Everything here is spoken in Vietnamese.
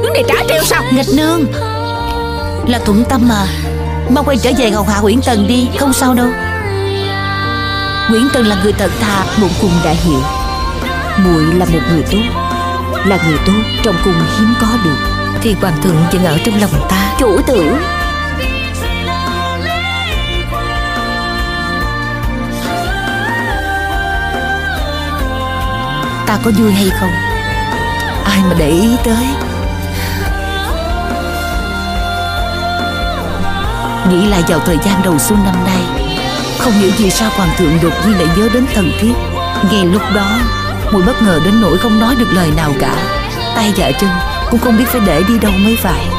Vấn đề trả treo sao? Nghịch nương, là thuận tâm mà. Mau quay trở về hầu hạ Uyển Tần đi, không sao đâu. Uyển Tần là người thật thà, bổn cung đã hiểu. Muội là một người tốt, là người tốt trong cung hiếm có được. Thì hoàng thượng vẫn ở trong lòng ta. Chủ tử, ta có vui hay không, ai mà để ý tới. Nghĩ lại vào thời gian đầu xuân năm nay, không hiểu vì sao hoàng thượng đột nhiên lại nhớ đến Thần Thiếp. Ngay lúc đó muội bất ngờ đến nỗi không nói được lời nào cả, tay và chân cũng không biết phải để đi đâu mới phải.